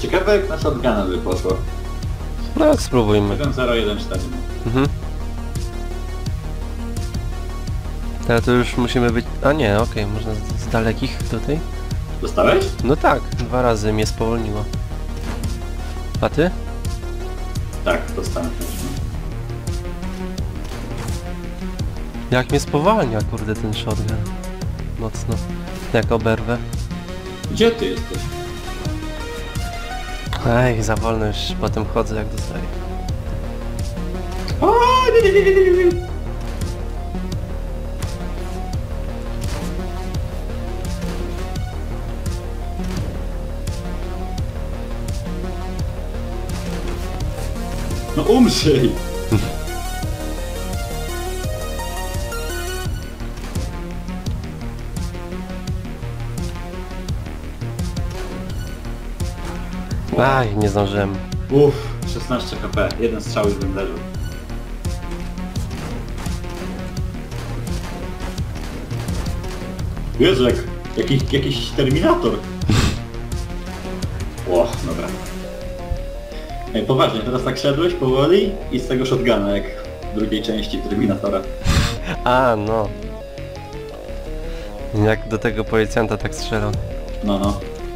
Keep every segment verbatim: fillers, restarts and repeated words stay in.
Ciekawe jak na shotguna by poszło. No spróbujmy. jeden zero jeden cztery. Mhm. Teraz to już musimy być... A nie, okej, okay, można z, z dalekich tutaj. Dostałeś? No tak, dwa razy mnie spowolniło. A ty? Tak, dostałem też. Jak mnie spowalnia, kurde, ten shotgun. Mocno. Jak oberwę. Gdzie ty jesteś? Ej, za wolno już potem chodzę jak dostaję. O, nie, nie, nie, nie, nie, nie. No umrzyj! Aj, nie zdążyłem. Uff, szesnaście HP, jeden strzał już bym leżył. Jezu, jak jakiś, jakiś Terminator. O, dobra. Ej, poważnie, teraz tak szedłeś powoli i z tego shotguna, jak w drugiej części Terminatora. A, no. Jak do tego policjanta tak strzelał. No, no.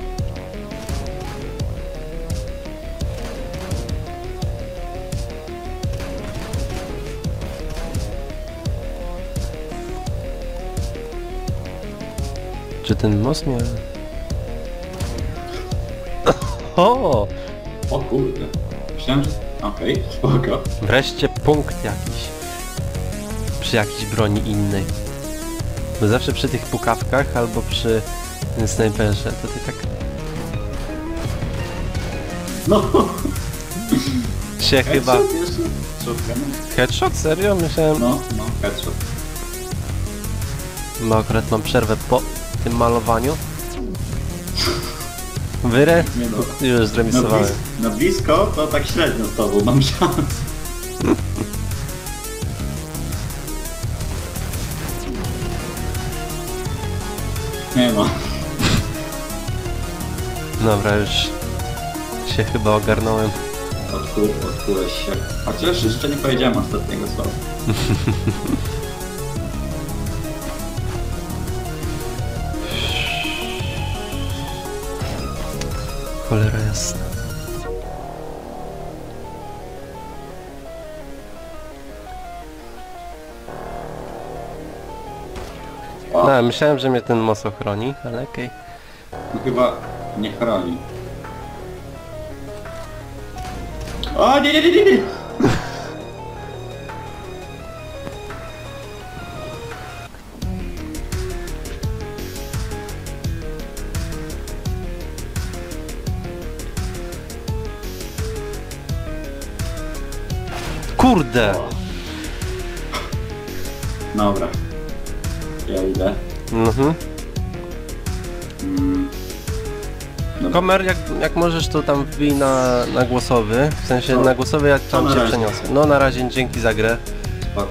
Czy ten most miał... O! O kurde. Myślałem, że... Okej, okay, spoko. Wreszcie punkt jakiś. Przy jakiejś broni innej. Bo zawsze przy tych pukawkach albo przy snajperze, to ty tak... No! się chyba... Headshot jeszcze? Shotgun? Headshot? Serio? Myślałem... No, no, headshot. Bo akurat mam przerwę po tym malowaniu. Wyrę? Nie no. Już Na, zremisowałem. blis na blisko to tak średnio z tobą mam szans. Nie no. Dobra, już się chyba ogarnąłem. Odkur, odkurłeś się. Chociaż jeszcze nie powiedziałem ostatniego słowa. Cholera jasna. O, No, myślałem, że mnie ten most ochroni, ale okej. no chyba nie chroni. O nie, nie, nie, nie, nie! Kurde! Dobra. Ja idę. Mhm. Mm. Dobra. Komer, jak, jak możesz, to tam wbij na, na głosowy. W sensie No. na głosowy, jak To tam na się razie. przeniosę. No na razie, dzięki za grę. Spoko.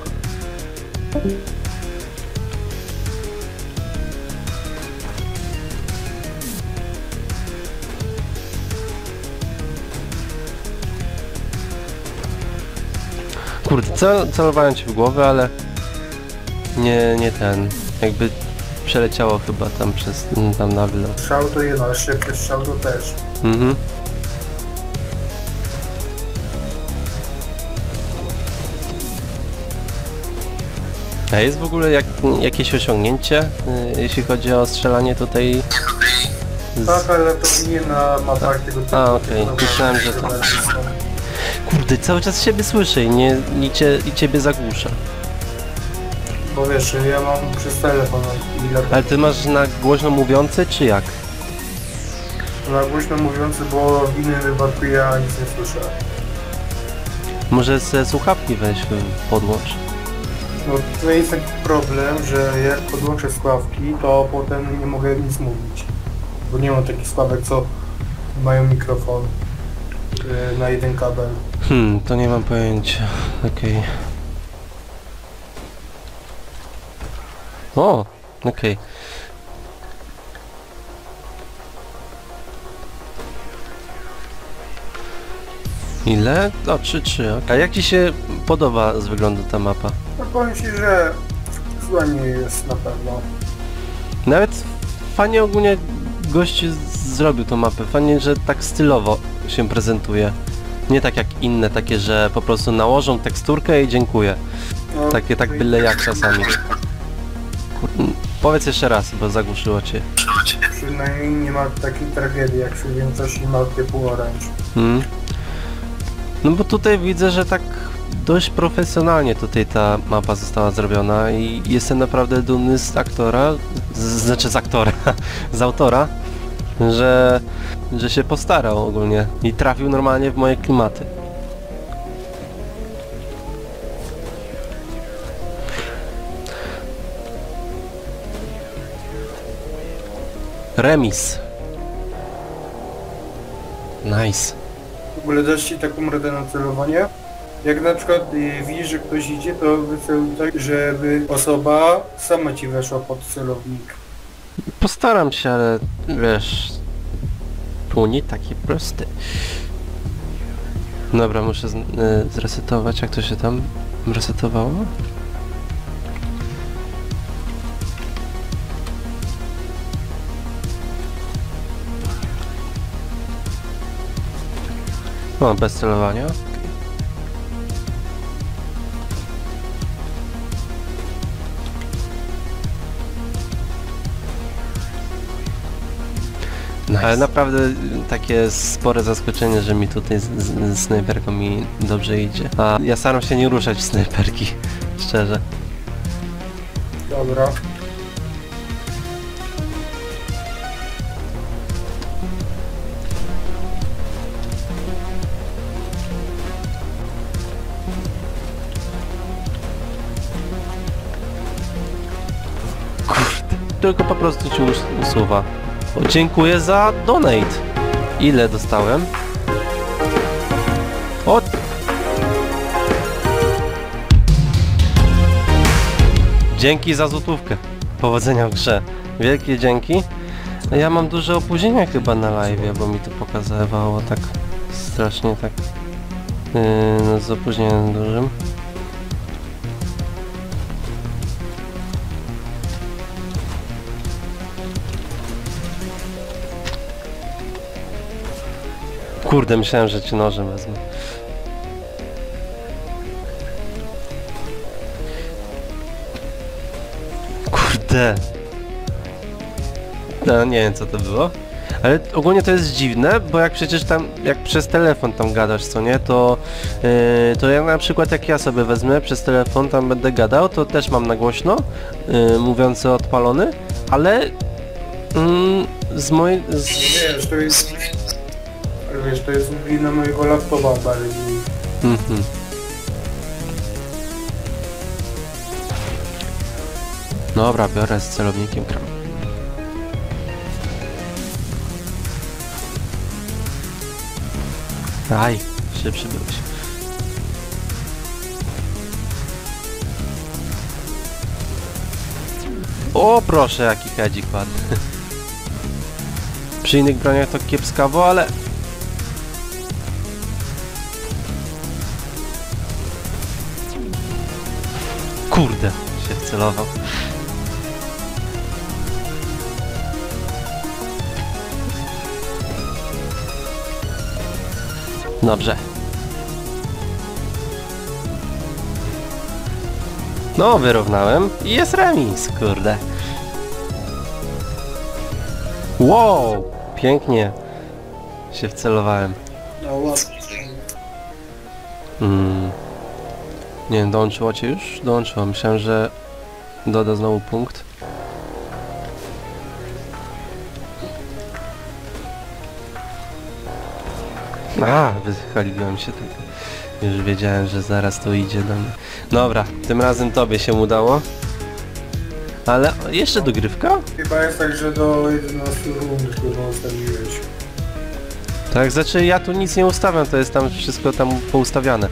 Kurde, cel, celowałem ci w głowę, ale nie, nie ten. Jakby przeleciało chyba tam przez tam na wylot. Strzał to jedno, ale szybki strzał to też. Mhm. A jest w ogóle jak, jakieś osiągnięcie, y, jeśli chodzi o strzelanie tutaj? Z... Tak, ale to nie na mapach tego typu. A, okej. tylko na Myślałem, że mapach, to- które są. Kurde, cały czas siebie słyszę i, nie, i, cie, i ciebie zagłusza. Bo wiesz, ja mam przez telefon ile Ale ty masz na głośno mówiący, czy jak? na głośno mówiący, bo w innym wypadku ja nic nie słyszę. Może ze słuchawki weź y, podłącz. No to jest taki problem, że jak podłączę słuchawki, to potem nie mogę nic mówić. Bo nie mam takich słuchawek, co mają mikrofon yy, na jeden kabel. Hmm, to nie mam pojęcia. Okej. O, okej. Ile? O, trzy trzy. A jak ci się podoba z wyglądu ta mapa? No powiem ci, że zła nie jest na pewno. Nawet fajnie ogólnie gość zrobił tą mapę. Fajnie, że tak stylowo się prezentuje. Nie tak jak inne, takie, że po prostu nałożą teksturkę i dziękuję. No, Takie tak byle jak czasami. Kur... Powiedz jeszcze raz, bo zagłuszyło cię. Przynajmniej nie ma takiej tragedii jak przy większości map typu Orange. Hmm. No bo tutaj widzę, że tak dość profesjonalnie tutaj ta mapa została zrobiona i jestem naprawdę dumny z aktora, z, znaczy z aktora, z autora, że, że się postarał ogólnie i trafił normalnie w moje klimaty. Remis. Nice. W ogóle dasz ci taką radę na celowanie? Jak na przykład y, widzisz, że ktoś idzie, to wyceluj tak, żeby osoba sama ci weszła pod celownik. Postaram się, ale wiesz, tu nie taki prosty. Dobra, muszę z, y, zresetować, jak to się tam resetowało? O, bez celowania. Nice. Ale naprawdę takie spore zaskoczenie, że mi tutaj z, z, z snajperką mi dobrze idzie. A ja staram się nie ruszać z snajperki, szczerze. Dobra. Kurde, tylko po prostu ci us usuwa. O, dziękuję za donate. Ile dostałem? O! Dzięki za złotówkę. Powodzenia w grze. Wielkie dzięki. Ja mam duże opóźnienie chyba na live, bo mi to pokazywało tak strasznie tak yy, no, z opóźnieniem dużym. Kurde, myślałem, że cię nożem wezmę. Kurde. No, nie wiem co to było. Ale ogólnie to jest dziwne, bo jak przecież tam, jak przez telefon tam gadasz, co nie, to yy, to ja na przykład jak ja sobie wezmę przez telefon, tam będę gadał, to też mam na głośno, yy, mówiący odpalony, ale yy, z mojej... Z... Wiesz, to jest... Wiesz, to jest wina mojego laptopa bardziej. Mhm. Dobra, biorę z celownikiem kram. Aj, szybszy byłeś. O, proszę, jaki hedzik ładny. Przy innych broniach to kiepskawo, ale... Kurde, się wcelował. Dobrze. No, wyrównałem i jest remis, kurde. Wow, pięknie się wcelowałem. No ładnie. Mm. Nie wiem, dołączyło cię już? Dołączyło. Myślałem, że doda znowu punkt. A, wychaliłem się tak. Już wiedziałem, że zaraz to idzie do mnie. Dobra, tym razem tobie się udało. Ale jeszcze dogrywka? Chyba jest tak, że do jedenastu rund, którą ustawiłeś. Tak, znaczy ja tu nic nie ustawiam, to jest tam wszystko tam poustawiane.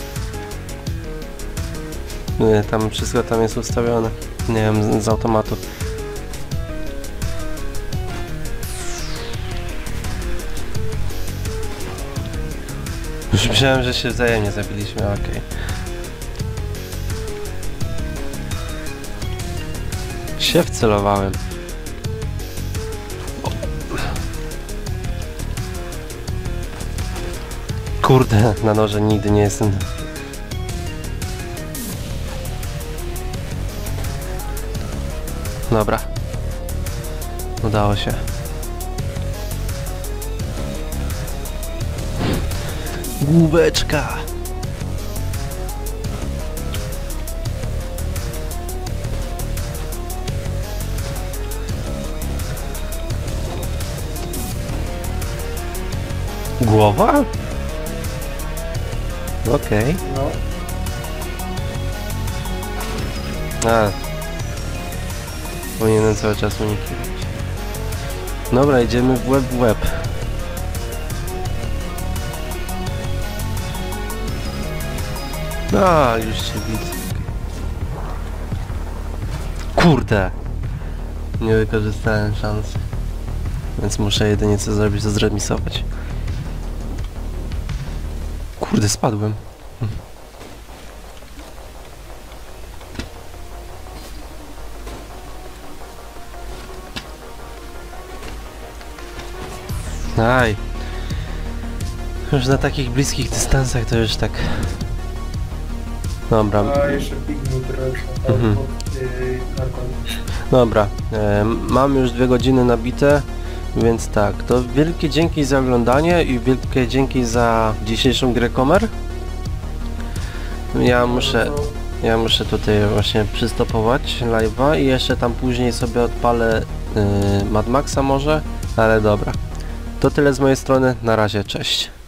Nie, tam wszystko tam jest ustawione. Nie wiem, z, z automatu. Już myślałem, że się wzajemnie zabiliśmy, okej. Okay. Się wcelowałem. Kurde, na noże nigdy nie jestem. Dobra. Udało się. Główeczka. Głowa? Okej. Okay. No. A. Powinienem cały czas uniki robić. Dobra, idziemy w łeb w łeb. A, już się widzę. Kurde! Nie wykorzystałem szansy. Więc muszę jedynie co zrobić, to zremisować. Kurde, spadłem. Aj. Już na takich bliskich dystansach to już tak... Dobra. A jeszcze pigmy trochę. Mhm. Dobra. E, mam już dwie godziny nabite, więc tak. To wielkie dzięki za oglądanie i wielkie dzięki za dzisiejszą grę Comer. Ja muszę... Ja muszę tutaj właśnie przystopować live'a i jeszcze tam później sobie odpalę yy, Mad Maxa może, ale dobra. To tyle z mojej strony, na razie, cześć.